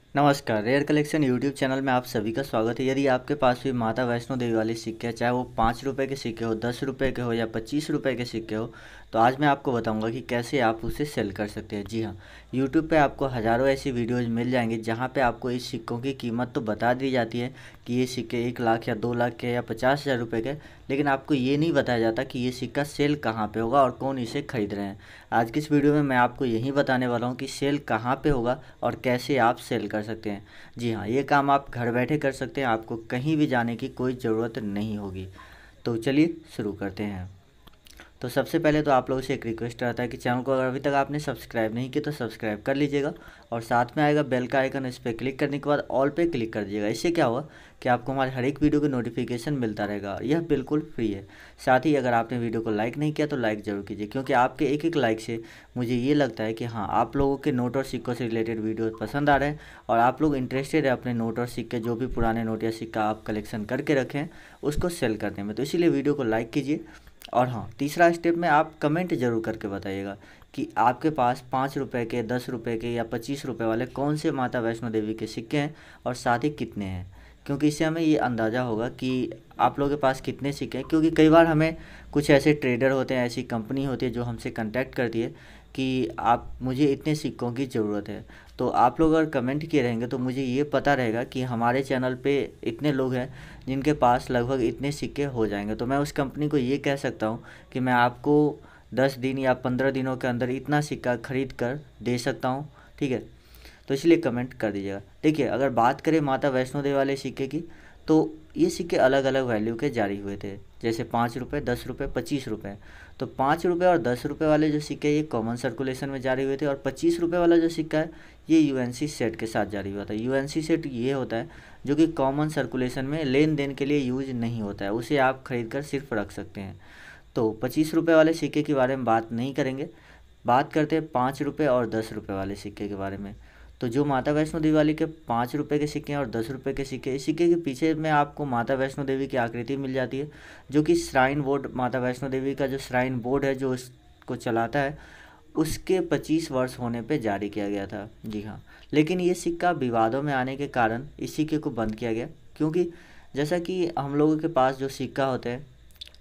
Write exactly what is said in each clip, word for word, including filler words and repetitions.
नमस्कार, rare collection YouTube channel में आप सभी का स्वागत है। यदि आपके पास भी माता वैष्णो देवी वाले सिक्के हैं, चाहे वो पाँच रुपये के सिक्के हो, दस रुपये के हो या पच्चीस रुपये के सिक्के हो, तो आज मैं आपको बताऊंगा कि कैसे आप उसे सेल कर सकते हैं। जी हाँ, यूट्यूब पे आपको हज़ारों ऐसी वीडियोज़ मिल जाएंगी जहाँ पे आपको इस सिक्कों की कीमत तो बता दी जाती है कि ये सिक्के एक लाख या दो लाख के या पचास हज़ार रुपये के, लेकिन आपको ये नहीं बताया जाता कि ये सिक्का सेल कहाँ पे होगा और कौन इसे खरीद रहे हैं। आज की इस वीडियो में मैं आपको यही बताने वाला हूँ कि सेल कहाँ पे होगा और कैसे आप सेल कर सकते हैं। जी हाँ, ये काम आप घर बैठे कर सकते हैं, आपको कहीं भी जाने की कोई ज़रूरत नहीं होगी। तो चलिए शुरू करते हैं। तो सबसे पहले तो आप लोगों से एक रिक्वेस्ट रहता है कि चैनल को अगर अभी तक आपने सब्सक्राइब नहीं किया तो सब्सक्राइब कर लीजिएगा और साथ में आएगा बेल का आइकन, इस पर क्लिक करने के बाद ऑल पे क्लिक कर दीजिएगा। इससे क्या होगा कि आपको हमारे हर एक वीडियो की नोटिफिकेशन मिलता रहेगा। यह बिल्कुल फ्री है। साथ ही अगर आपने वीडियो को लाइक नहीं किया तो लाइक ज़रूर कीजिए, क्योंकि आपके एक एक लाइक से मुझे ये लगता है कि हाँ, आप लोगों के नोट और सिक्कों से रिलेटेड वीडियो पसंद आ रहे हैं और आप लोग इंटरेस्टेड है अपने नोट और सिक्के, जो भी पुराने नोट या सिक्का आप कलेक्शन करके रखें, उसको सेल करने में। तो इसीलिए वीडियो को लाइक कीजिए। और हाँ, तीसरा स्टेप में आप कमेंट ज़रूर करके बताइएगा कि आपके पास पाँच रुपये के, दस रुपये के या पच्चीस रुपये वाले कौन से माता वैष्णो देवी के सिक्के हैं और साथ ही कितने हैं, क्योंकि इससे हमें ये अंदाज़ा होगा कि आप लोगों के पास कितने सिक्के हैं। क्योंकि कई बार हमें कुछ ऐसे ट्रेडर होते हैं, ऐसी कंपनी होती है जो हमसे कांटेक्ट करती है कि आप, मुझे इतने सिक्कों की ज़रूरत है। तो आप लोग अगर कमेंट किए रहेंगे तो मुझे ये पता रहेगा कि हमारे चैनल पे इतने लोग हैं जिनके पास लगभग इतने सिक्के हो जाएंगे। तो मैं उस कंपनी को ये कह सकता हूँ कि मैं आपको दस दिन या पंद्रह दिनों के अंदर इतना सिक्का खरीद कर दे सकता हूँ। ठीक है, तो इसलिए कमेंट कर दीजिएगा। देखिए, अगर बात करें माता वैष्णो देवी वाले सिक्के की, तो ये सिक्के अलग अलग वैल्यू के जारी हुए थे, जैसे पाँच रुपये, दस रुपये, पच्चीस रुपये। तो पाँच रुपये और दस रुपये वाले जो सिक्के ये कॉमन सर्कुलेशन में जारी हुए थे, और पच्चीस रुपये वाला जो सिक्का है ये यूएनसी सेट के साथ जारी हुआ था। यूएनसी सेट ये होता है जो कि कॉमन सर्कुलेशन में लेन देन के लिए यूज नहीं होता है, उसे आप खरीद कर सिर्फ रख सकते हैं। तो पच्चीस रुपये वाले सिक्के के बारे में बात नहीं करेंगे, बात करते हैं पाँच रुपये और दस रुपये वाले सिक्के के बारे में। तो जो माता वैष्णो देवी वाली के पाँच रुपये के सिक्के और दस रुपये के सिक्के, इस सिक्के के पीछे में आपको माता वैष्णो देवी की आकृति मिल जाती है, जो कि श्राइन बोर्ड, माता वैष्णो देवी का जो श्राइन बोर्ड है जो इसको चलाता है, उसके पच्चीस वर्ष होने पे जारी किया गया था। जी हाँ, लेकिन ये सिक्का विवादों में आने के कारण इस सिक्के को बंद किया गया, क्योंकि जैसा कि हम लोगों के पास जो सिक्का होता है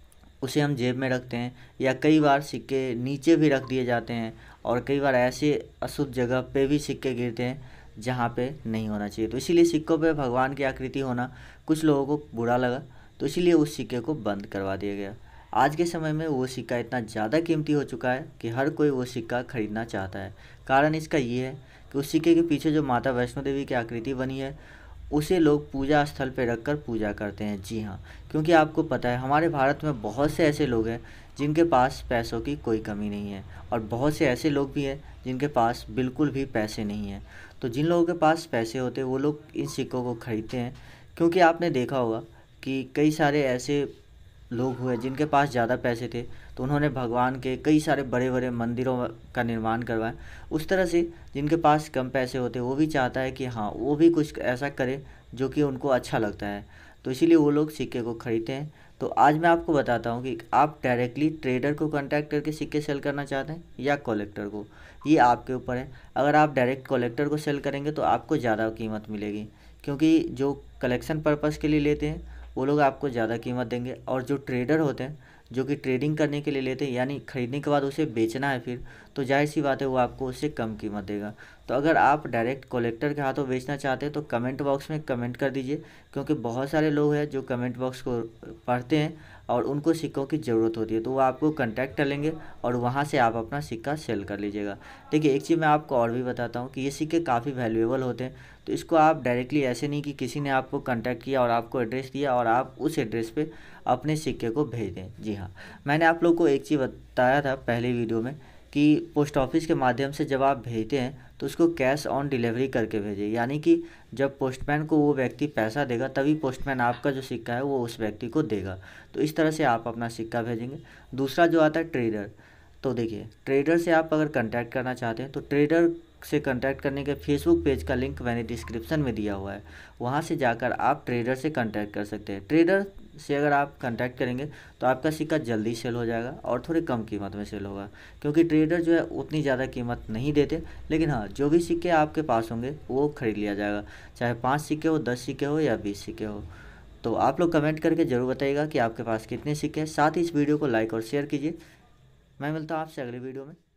उसे हम जेब में रखते हैं, या कई बार सिक्के नीचे भी रख दिए जाते हैं, और कई बार ऐसे अशुद्ध जगह पे भी सिक्के गिरते हैं जहाँ पे नहीं होना चाहिए। तो इसीलिए सिक्कों पे भगवान की आकृति होना कुछ लोगों को बुरा लगा, तो इसीलिए उस सिक्के को बंद करवा दिया गया। आज के समय में वो सिक्का इतना ज़्यादा कीमती हो चुका है कि हर कोई वो सिक्का खरीदना चाहता है। कारण इसका ये है कि उस सिक्के के पीछे जो माता वैष्णो देवी की आकृति बनी है, उसे लोग पूजा स्थल पर रख कर पूजा करते हैं। जी हाँ, क्योंकि आपको पता है हमारे भारत में बहुत से ऐसे लोग हैं जिनके पास पैसों की कोई कमी नहीं है, और बहुत से ऐसे लोग भी हैं जिनके पास बिल्कुल भी पैसे नहीं हैं। तो जिन लोगों के पास पैसे होते हैं वो लोग इन सिक्कों को खरीदते हैं, क्योंकि आपने देखा होगा कि कई सारे ऐसे लोग हुए जिनके पास ज़्यादा पैसे थे, तो उन्होंने भगवान के कई सारे बड़े बड़े मंदिरों का निर्माण करवाया। उस तरह से जिनके पास कम पैसे होते वो भी चाहता है कि हाँ, वो भी कुछ ऐसा करे जो कि उनको अच्छा लगता है, तो इसीलिए वो लोग सिक्के को खरीदते हैं। तो आज मैं आपको बताता हूँ कि आप डायरेक्टली ट्रेडर को कांटेक्ट करके सिक्के सेल करना चाहते हैं या कलेक्टर को, ये आपके ऊपर है। अगर आप डायरेक्ट कलेक्टर को सेल करेंगे तो आपको ज़्यादा कीमत मिलेगी, क्योंकि जो कलेक्शन पर्पज़ के लिए लेते हैं वो लोग आपको ज़्यादा कीमत देंगे, और जो ट्रेडर होते हैं जो कि ट्रेडिंग करने के लिए लेते हैं, यानी खरीदने के बाद उसे बेचना है फिर, तो जाहिर सी बात है वो आपको उससे कम कीमत देगा। तो अगर आप डायरेक्ट कलेक्टर के हाथों बेचना चाहते हैं तो कमेंट बॉक्स में कमेंट कर दीजिए, क्योंकि बहुत सारे लोग हैं जो कमेंट बॉक्स को पढ़ते हैं और उनको सिक्कों की ज़रूरत होती है, तो वो आपको कांटेक्ट कर लेंगे और वहाँ से आप अपना सिक्का सेल कर लीजिएगा। देखिए, एक चीज़ मैं आपको और भी बताता हूँ कि ये सिक्के काफ़ी वैल्यूएबल होते हैं, तो इसको आप डायरेक्टली ऐसे नहीं कि किसी ने आपको कांटेक्ट किया और आपको एड्रेस दिया और आप उस एड्रेस पे अपने सिक्के को भेज दें। जी हाँ, मैंने आप लोग को एक चीज़ बताया था पहले वीडियो में कि पोस्ट ऑफिस के माध्यम से जब आप भेजते हैं तो उसको कैश ऑन डिलीवरी करके भेजें, यानी कि जब पोस्टमैन को वो व्यक्ति पैसा देगा तभी पोस्टमैन आपका जो सिक्का है वो उस व्यक्ति को देगा। तो इस तरह से आप अपना सिक्का भेजेंगे। दूसरा जो आता है ट्रेडर, तो देखिए, ट्रेडर से आप अगर कांटेक्ट करना चाहते हैं तो ट्रेडर से कांटेक्ट करने के फेसबुक पेज का लिंक मैंने डिस्क्रिप्शन में दिया हुआ है, वहाँ से जाकर आप ट्रेडर से कांटेक्ट कर सकते हैं। ट्रेडर से अगर आप कांटेक्ट करेंगे तो आपका सिक्का जल्दी सेल हो जाएगा और थोड़ी कम कीमत में सेल होगा, क्योंकि ट्रेडर जो है उतनी ज़्यादा कीमत नहीं देते। लेकिन हाँ, जो भी सिक्के आपके पास होंगे वो खरीद लिया जाएगा, चाहे पाँच सिक्के हो, दस सिक्के हो या बीस सिक्के हो। तो आप लोग कमेंट करके ज़रूर बताइएगा कि आपके पास कितने सिक्के हैं। साथ ही इस वीडियो को लाइक और शेयर कीजिए। मैं मिलता हूँ आपसे अगले वीडियो में।